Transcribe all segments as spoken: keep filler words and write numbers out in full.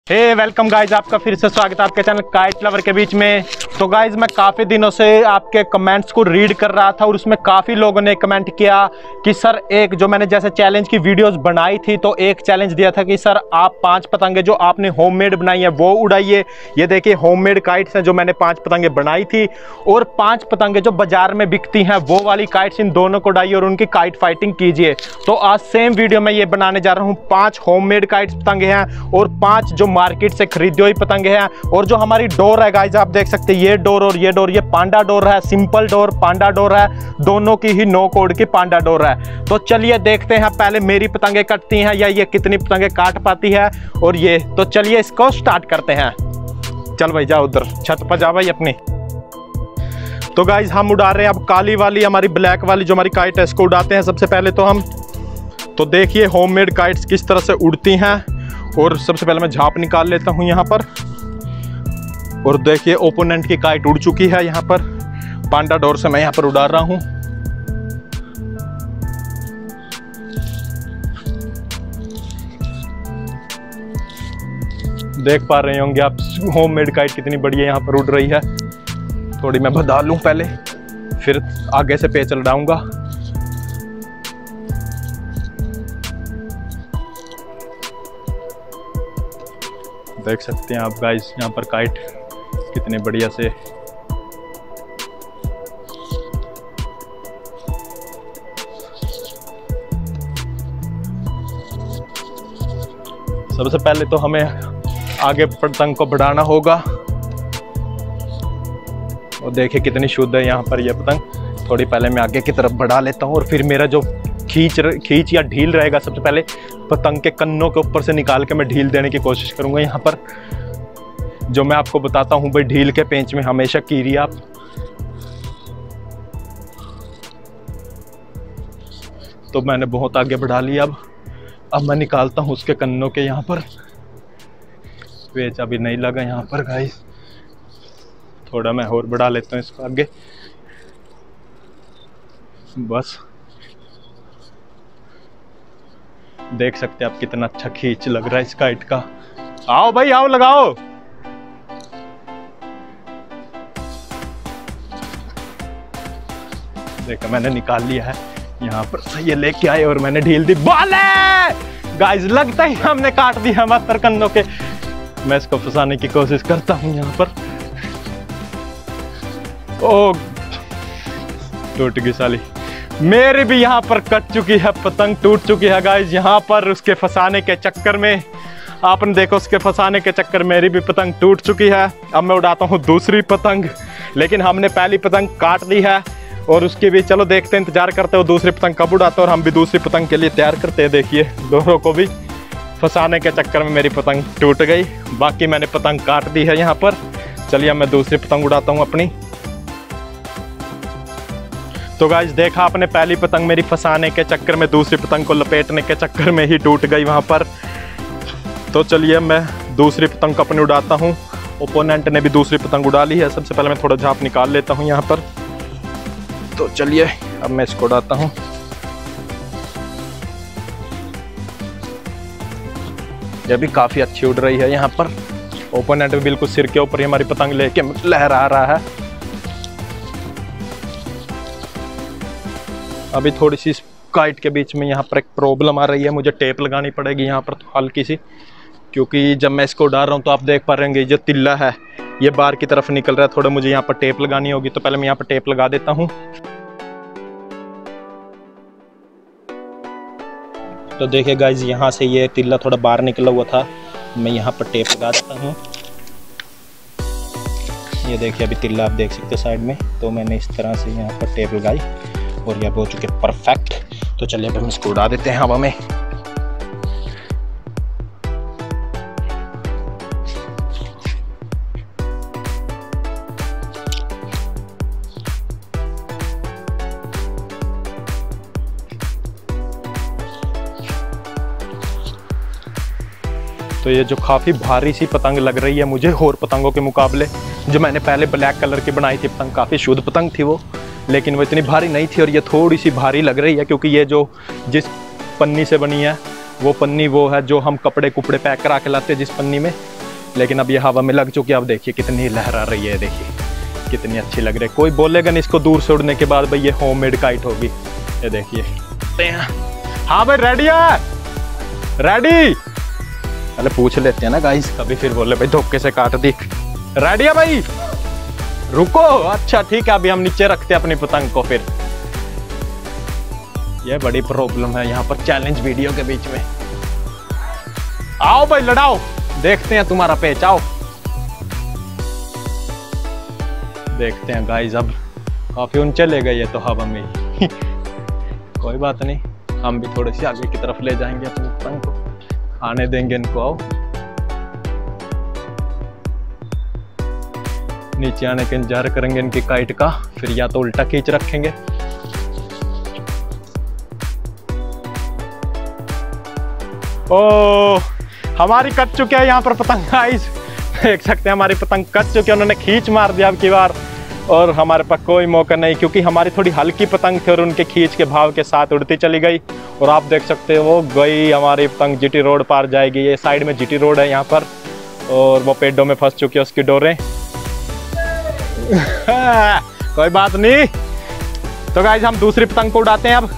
हे welcome guys, आपका फिर से स्वागत है आपके चैनल काइट लवर के बीच में। तो गाइज मैं काफ़ी दिनों से आपके कमेंट्स को रीड कर रहा था और उसमें काफ़ी लोगों ने कमेंट किया कि सर एक जो मैंने जैसे चैलेंज की वीडियोस बनाई थी तो एक चैलेंज दिया था कि सर आप पांच पतंगे जो आपने होममेड बनाई है वो उड़ाइए। ये देखिए होममेड काइट्स हैं जो मैंने पांच पतंगे बनाई थी, और पांच पतंगे जो बाजार में बिकती हैं वो वाली काइट्स, इन दोनों को उड़ाइए और उनकी काइट फाइटिंग कीजिए। तो आज सेम वीडियो में ये बनाने जा रहा हूँ। पाँच होममेड काइट्स पतंगे हैं और पाँच जो मार्केट से खरीदी हुई पतंगे हैं। और जो हमारी डोर है गाइज, आप देख सकते हैं ये डोर और ये डोर, ये पांडा डोर है, सिंपल डोर पांडा डोर है, दोनों की ही नो कोड की पांडा डोर है। तो चलिए देखते हैं पहले मेरी पतंगे कटती हैं या ये कितनी पतंगे काट पाती है। और ये तो चलिए इसको स्टार्ट करते हैं। चल भाई जाओ उधर छत पर जा भाई अपनी। तो गाइज हम उड़ा रहे हैं अब काली वाली, हमारी ब्लैक वाली जो हमारी काइट है इसको उड़ाते हैं सबसे पहले तो हम। तो देखिए होममेड काइट्स किस तरह से उड़ती हैं। और सबसे पहले मैं झाप निकाल लेता हूं यहां पर। और देखिए ओपोनेंट की काइट उड़ चुकी है यहां पर, पांडा डोर से मैं यहां पर उड़ा रहा हूं। देख पा रहे होंगे आप होममेड काइट कितनी बढ़िया यहां पर उड़ रही है। थोड़ी मैं बधा लूं पहले, फिर आगे से पेच लड़ाऊंगा। देख सकते हैं आप गाइस यहाँ पर काइट कितने बढ़िया से सबसे पहले तो हमें आगे पतंग को बढ़ाना होगा। और देखिए कितनी शुद्ध है यहाँ पर यह पतंग। थोड़ी पहले मैं आगे की तरफ बढ़ा लेता हूँ और फिर मेरा जो खींच खींच या ढील रहेगा, सबसे पहले पतंग के कन्नों के ऊपर से निकाल के मैं ढील देने की कोशिश करूंगा यहाँ पर। जो मैं आपको बताता हूँ भाई, ढील के पेंच में हमेशा कीरिए आप। तो मैंने बहुत आगे बढ़ा लिया। अब अब मैं निकालता हूँ उसके कन्नों के यहाँ पर। पेच अभी नहीं लगा यहाँ पर गाइस, थोड़ा मैं और बढ़ा लेता हूँ इसको आगे बस। देख सकते हैं आप कितना अच्छा खींच लग रहा है इस काइट का। आओ भाई आओ लगाओ। देखो मैंने निकाल लिया है यहाँ पर, सही लेके आए और मैंने ढील दी। बाले गाइस लगता ही हमने काट दिया मात्र कन्नों के। मैं इसको फंसाने की कोशिश करता हूँ यहाँ पर। ओ टूट गई साली, मेरी भी यहाँ पर कट चुकी है पतंग, टूट चुकी है गाइस यहाँ पर। उसके फंसाने के चक्कर में आपने देखो, उसके फंसाने के चक्कर मेरी भी पतंग टूट चुकी है। अब मैं उड़ाता हूँ दूसरी पतंग, लेकिन हमने पहली पतंग काट दी है और उसकी भी चलो देखते हैं, इंतजार करते हो दूसरी पतंग कब उड़ाते हैं और हम भी दूसरी पतंग के लिए तैयार करते हैं। देखिए दोनों को भी फंसाने के चक्कर में मेरी पतंग टूट गई, बाकी मैंने पतंग काट दी है यहाँ पर। चलिए मैं दूसरी पतंग उड़ाता हूँ अपनी। तो गाइस देखा आपने, पहली पतंग मेरी फंसाने के चक्कर में दूसरी पतंग को लपेटने के चक्कर में ही टूट गई वहां पर। तो चलिए मैं दूसरी पतंग को अपनी उड़ाता हूं। ओपोनेंट ने भी दूसरी पतंग उड़ा ली है। सबसे पहले मैं थोड़ा झाप निकाल लेता हूं यहां पर। तो चलिए अब मैं इसको उड़ाता हूं। यह भी काफी अच्छी उड़ रही है यहाँ पर। ओपोनेंट भी बिल्कुल सिर के ऊपर ही हमारी पतंग लेके लहरा रहा है। अभी थोड़ी सी काइट के बीच में यहाँ पर एक प्रॉब्लम आ रही है, मुझे टेप लगानी पड़ेगी यहाँ पर तो हल्की सी, क्योंकि जब मैं इसको उड़ा रहा हूँ तो आप देख पा रहे होंगे जो तिल्ला है ये बाहर की तरफ निकल रहा है। थोड़ा मुझे यहाँ पर टेप लगानी होगी, तो पहले मैं यहाँ पर टेप लगा देता हूँ। तो देखिए गाइज यहाँ से ये तिल्ला थोड़ा बाहर निकला हुआ था, मैं यहाँ पर टेप लगा देता हूँ। ये देखिए अभी तिल्ला आप देख सकते हैं साइड में, तो मैंने इस तरह से यहाँ पर टेप लगाई और ये हो चुके परफेक्ट। तो चलिए अब हम इसको उड़ा देते हैं हवा में। तो ये जो काफी भारी सी पतंग लग रही है मुझे और पतंगों के मुकाबले। जो मैंने पहले ब्लैक कलर की बनाई थी पतंग, काफी शुद्ध पतंग थी वो, लेकिन वो इतनी भारी नहीं थी। और ये थोड़ी सी भारी लग रही है क्योंकि ये जो जिस पन्नी से बनी है वो पन्नी वो है जो हम कपड़े कुपड़े पैक करा के लाते हैं जिस पन्नी में, लेकिन अब ये हवा में लग चुकी है। अब देखिए कितनी लहरा रही है, देखिए कितनी अच्छी लग रही है। कोई बोलेगा नहीं इसको दूर से उड़ने के बाद भाई ये होममेड काइट होगी। ये देखिए, हाँ भाई रेडी है, रेडी। पहले पूछ लेते हैं ना गाइस, कभी फिर बोले भाई धोखे से काट दी। रेडी है भाई, रुको। अच्छा ठीक है, अभी हम नीचे रखते हैं अपनी पतंग को। फिर ये बड़ी प्रॉब्लम है यहाँ पर चैलेंज वीडियो के बीच में। आओ भाई लड़ाओ, देखते हैं तुम्हारा पेच। आओ देखते हैं गाइस। अब काफी ऊंचे ले गए ये तो हवा में ही। कोई बात नहीं, हम भी थोड़े से आगे की तरफ ले जाएंगे अपनी पतंग को, आने देंगे इनको। आओ नीचे आने का इंतजार करेंगे इनकी काइट का, फिर या तो उल्टा खींच रखेंगे। ओ हमारी कट चुकी है यहाँ पर पतंग गाइस, देख सकते हैं हमारी पतंग कट चुकी है। उन्होंने खींच मार दिया अब की बार, और हमारे पास कोई मौका नहीं, क्योंकि हमारी थोड़ी हल्की पतंग थी और उनके खींच के भाव के साथ उड़ती चली गई। और आप देख सकते हो वो गई हमारी पतंग, जीटी रोड पार जाएगी। ये साइड में जीटी रोड है यहाँ पर, और वो पेड़ों में फंस चुकी है उसकी डोरें। कोई बात नहीं। तो गाइस हम दूसरी पतंग को उड़ाते हैं अब।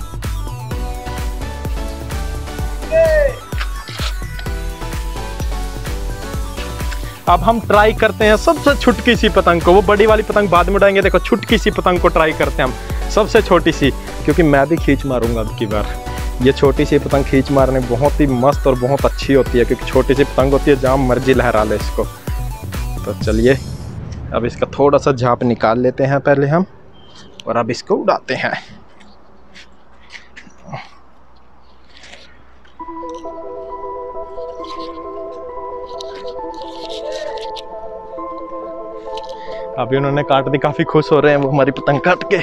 अब हम ट्राई करते हैं सबसे छुटकी सी पतंग को। वो बड़ी वाली पतंग बाद में उड़ाएंगे, देखो छुटकी सी पतंग को ट्राई करते हैं हम, सबसे छोटी सी, क्योंकि मैं भी खींच मारूंगा अब की बार। ये छोटी सी पतंग खींच मारने बहुत ही मस्त और बहुत अच्छी होती है, क्योंकि छोटी सी पतंग होती है, जहाँ मर्जी लहरा ले इसको। तो चलिए अब इसका थोड़ा सा झाप निकाल लेते हैं पहले हम, और अब इसको उड़ाते हैं। अभी उन्होंने काट दी, काफी खुश हो रहे हैं वो हमारी पतंग काट के।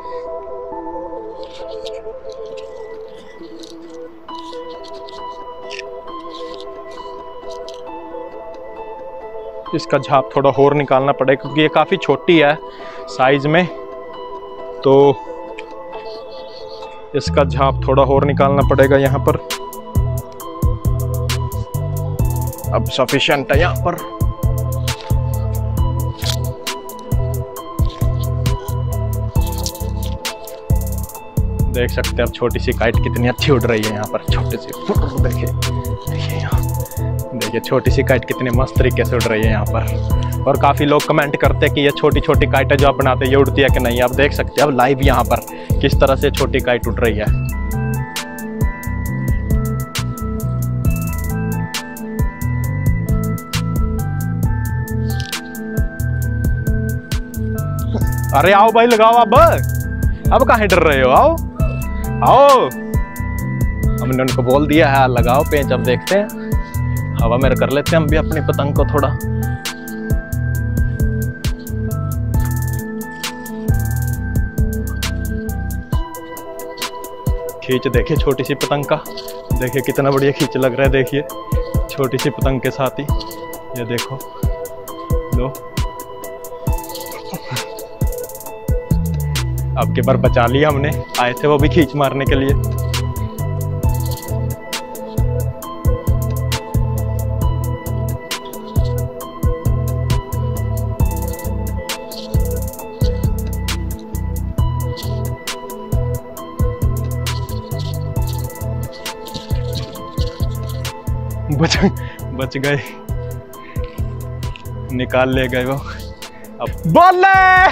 इसका झाप थोड़ा और निकालना पड़ेगा, क्योंकि ये काफी छोटी है साइज में, तो इसका झाप थोड़ा और निकालना पड़ेगा यहाँ पर। अब सफिशिएंट है यहाँ पर। देख सकते हैं अब छोटी सी काइट कितनी अच्छी उड़ रही है यहाँ पर। छोटी सी देखिए, देखिए यहाँ देखिए छोटी सी काइट कितनी मस्त तरीके से उड़ रही है यहाँ पर। और काफ़ी लोग कमेंट करते हैं कि ये छोटी छोटी काइटें जो आप बनाते हैं ये उड़ती है कि नहीं। आप देख सकते हैं अब लाइव यहाँ पर किस तरह से छोटी काइट उड़ रही है। अरे आओ भाई लगाओ, अब अब कहाँ डर रहे हो, आओ आओ। हमने उनको बोल दिया है लगाओ पेंच। अब देखते हैं, हवा में कर लेते हैं हम भी अपनी पतंग को थोड़ा। खींच देखिए छोटी सी पतंग का, देखिए कितना बढ़िया खींच लग रहा है। देखिए छोटी सी पतंग के साथ ही ये देखो, लो अब के बार बचा लिया हमने। आए थे वो भी खींच मारने के लिए। बच बच गए, निकाल ले गए वो। अब बोले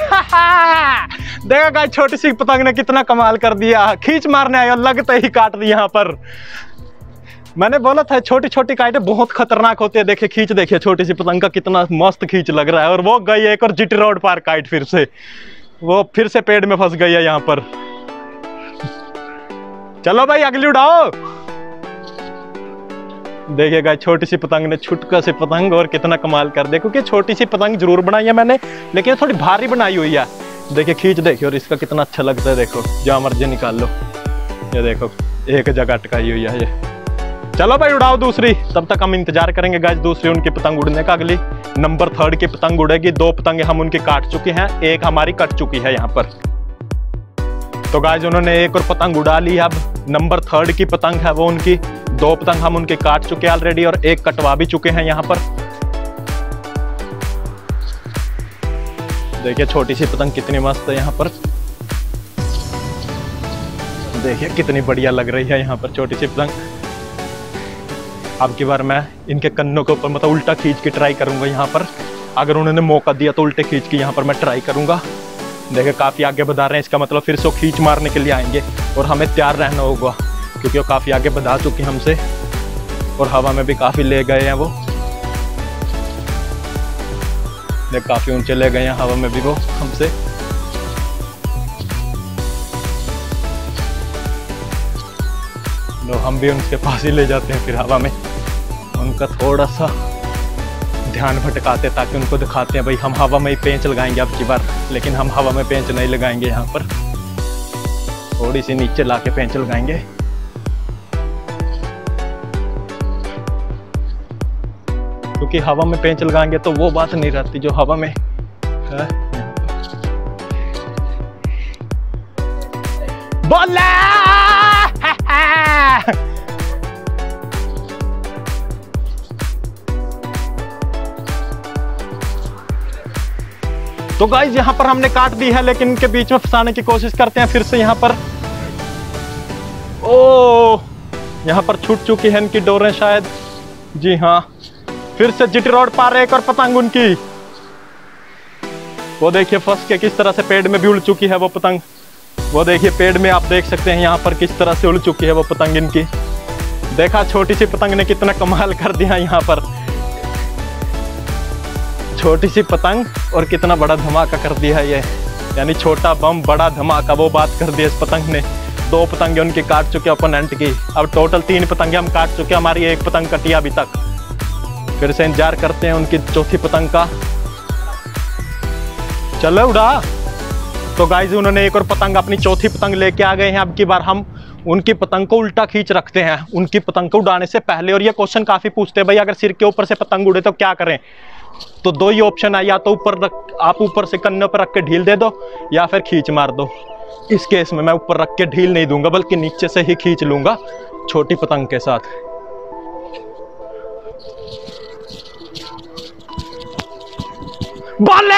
देखा गाइस, छोटी सी पतंग ने कितना कमाल कर दिया, खींच मारने आया लगते ही काट दी। यहाँ पर मैंने बोला था छोटी छोटी काइटें बहुत खतरनाक होती है। देखिए खींच, देखिए छोटी सी पतंग का कितना मस्त खींच लग रहा है। और वो गई एक और जीटी रोड पार काइट, फिर से वो फिर से पेड़ में फंस गई है यहाँ पर। चलो भाई अगली उड़ाओ। देखिए गाइस, छोटी सी पतंग ने छुटका सी पतंग और कितना कमाल कर दे। क्योंकि छोटी सी पतंग जरूर बनाई है मैंने, लेकिन थोड़ी भारी बनाई हुई है। देखिए खींच देखिए, और इसका कितना अच्छा लगता है। देखो जहाँ मर्जी निकाल लो, ये देखो एक जगह अटकाई हुई है ये। चलो भाई उड़ाओ दूसरी, तब तक हम इंतजार करेंगे गाइस दूसरी उनकी पतंग उड़ने का। अगली नंबर थर्ड की पतंग उड़ेगी। दो पतंगे हम उनकी काट चुके हैं, एक हमारी कट चुकी है यहाँ पर। तो गाइस उन्होंने एक और पतंग उड़ा ली। अब नंबर थर्ड की पतंग है वो उनकी। दो पतंग हम उनके काट चुके हैं ऑलरेडी, और एक कटवा भी चुके हैं यहाँ पर। देखिए छोटी सी पतंग कितनी मस्त है यहाँ पर, देखिए कितनी बढ़िया लग रही है यहाँ पर छोटी सी पतंग। अब की बार मैं इनके कन्नों के ऊपर मतलब उल्टा खींच के ट्राई करूंगा यहाँ पर, अगर उन्होंने मौका दिया तो उल्टे खींच के यहाँ पर मैं ट्राई करूंगा। देखिए काफ़ी आगे बढ़ा रहे हैं, इसका मतलब फिर से वो खींच मारने के लिए आएंगे और हमें तैयार रहना होगा, क्योंकि वो काफ़ी आगे बढ़ा चुके हैं हमसे और हवा में भी काफ़ी ले गए हैं वो। देख काफ़ी ऊंचे ले गए हैं हवा में भी वो हमसे। तो हम भी उनके पास ही ले जाते हैं फिर हवा में, उनका थोड़ा सा ध्यान भटकाते ताकि उनको दिखाते हैं भाई हम हवा में ही पेंच लगाएंगे अब की बार, लेकिन हम हवा में पेंच नहीं लगाएंगे, यहाँ पर थोड़ी सी नीचे लाके पेंच लगाएंगे। क्योंकि हवा में पेंच लगाएंगे तो वो बात नहीं रहती जो हवा में है। बोला तो गाइस यहाँ पर हमने काट दी है, लेकिन इनके बीच में फंसाने की कोशिश करते हैं फिर से यहाँ पर। ओ यहाँ पर छूट चुकी है इनकी डोरें शायद, जी हाँ। फिर से जीटी रोड पार एक और पतंग उनकी, वो देखिए फंस के किस तरह से पेड़ में भी उड़ चुकी है वो पतंग। वो देखिए पेड़ में आप देख सकते हैं यहाँ पर किस तरह से उड़ चुकी है वो पतंग इनकी। देखा छोटी सी पतंग ने कितना कमाल कर दिया यहाँ पर, छोटी सी पतंग और कितना बड़ा धमाका कर दिया है ये, यानी छोटा बम बड़ा धमाका, वो बात कर दी इस पतंग ने। दो पतंगे उनकी काट चुके ओपोनेंट की, अब टोटल तीन पतंगे हम काट चुके, हमारी एक पतंग कटी अभी तक। फिर से इंतजार करते हैं उनकी चौथी पतंग का। चलो उड़ा। तो गाइस उन्होंने एक और पतंग अपनी चौथी पतंग लेके आ गए हैं। अब की बार हम उनकी पतंग को उल्टा खींच रखते हैं उनकी पतंग को उड़ाने से पहले। और ये क्वेश्चन काफी पूछते हैं भाई अगर सिर के ऊपर से पतंग उड़े तो क्या करें, तो दो ही ऑप्शन है, या तो ऊपर रख आप ऊपर से कन्नों पर रख के ढील दे दो या फिर खींच मार दो। इस केस में मैं ऊपर रख के ढील नहीं दूंगा बल्कि नीचे से ही खींच लूंगा छोटी पतंग के साथ। बोले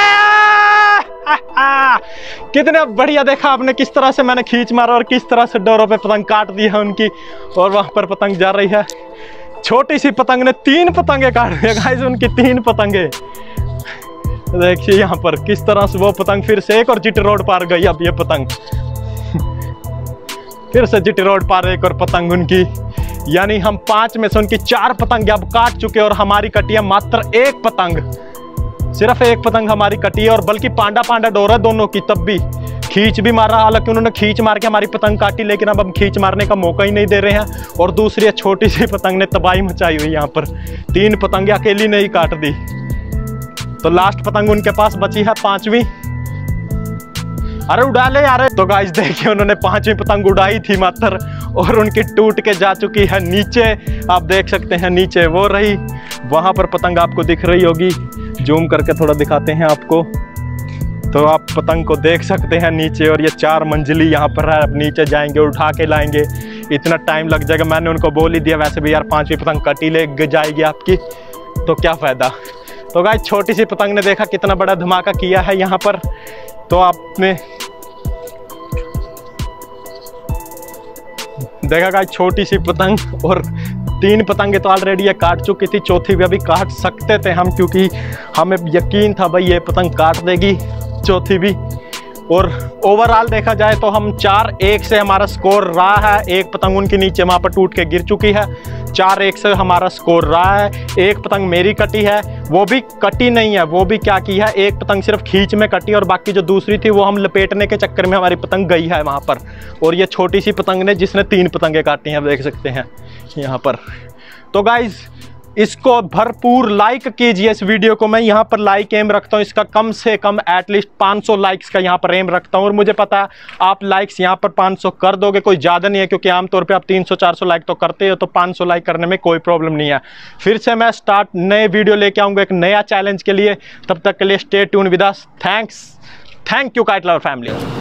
कितने बढ़िया, देखा आपने किस तरह से मैंने खींच मारा और किस तरह से डोरों पे पतंग काट दी है उनकी, और वहां पर पतंग जा रही है। छोटी सी पतंग ने तीन पतंगे काट दी गाइस, उनकी तीन पतंगे। देखिए यहाँ पर किस तरह से वो पतंग फिर से एक और जीटी रोड पार गई। अब ये पतंग फिर से जीटी रोड पार एक और पतंग उनकी, यानी हम पांच में से उनकी चार पतंग अब काट चुके और हमारी कटी है मात्र एक पतंग। सिर्फ एक पतंग हमारी कटी है, और बल्कि पांडा पांडा डोर है दोनों की, तब भी खींच भी मारा। हालांकि उन्होंने खींच मार के हमारी पतंग काटी, लेकिन अब हम खींच मारने का मौका ही नहीं दे रहे हैं। और दूसरी छोटी सी पतंग ने तबाही मचाई हुई, यहाँ पर तीन पतंगे अकेली ने ही काट दी। तो लास्ट पतंग उनके पास बची है पांचवी। अरे उड़ा ले यार। तो गाइस देखिए उन्होंने पांचवी पतंग उड़ाई थी मात्र, और उनकी टूट के जा चुकी है नीचे। आप देख सकते हैं नीचे वो रही, वहां पर पतंग आपको दिख रही होगी। जूम करके थोड़ा दिखाते हैं आपको, तो आप पतंग को देख सकते हैं नीचे। और ये चार मंजिली यहाँ पर है, अब नीचे जाएंगे उठा के लाएंगे, इतना टाइम लग जाएगा। मैंने उनको बोल ही दिया वैसे भी यार पांचवी पतंग कटी ले जाएगी आपकी, तो क्या फायदा। तो गाइस छोटी सी पतंग ने देखा कितना बड़ा धमाका किया है यहाँ पर। तो आपने देखा गाइस छोटी सी पतंग, और तीन पतंगे तो ऑलरेडी ये काट चुकी थी, चौथी भी अभी काट सकते थे हम, क्योंकि हमें यकीन था भाई ये पतंग काट देगी चौथी भी। और ओवरऑल देखा जाए तो हम चार एक से हमारा स्कोर रहा है। एक पतंग उनके नीचे वहाँ पर टूट के गिर चुकी है, चार एक से हमारा स्कोर रहा है। एक पतंग मेरी कटी है, वो भी कटी नहीं है, वो भी क्या की है, एक पतंग सिर्फ खींच में कटी, और बाकी जो दूसरी थी वो हम लपेटने के चक्कर में हमारी पतंग गई है वहाँ पर। और ये छोटी सी पतंग ने जिसने तीन पतंगे काटी हैं, देख सकते हैं यहाँ पर। तो गाइज इसको भरपूर लाइक कीजिए इस वीडियो को। मैं यहाँ पर लाइक एम रखता हूँ इसका कम से कम एटलीस्ट पाँच सौ लाइक्स का यहाँ पर एम रखता हूँ। और मुझे पता है आप लाइक्स यहाँ पर पाँच सौ कर दोगे, कोई ज़्यादा नहीं है, क्योंकि आमतौर पे आप तीन सौ चार सौ लाइक तो करते हो, तो पाँच सौ लाइक करने में कोई प्रॉब्लम नहीं है। फिर से मैं स्टार्ट नए वीडियो लेके आऊँगा एक नया चैलेंज के लिए, तब तक के लिए stay tune with us. Thanks, thank you kite lover family.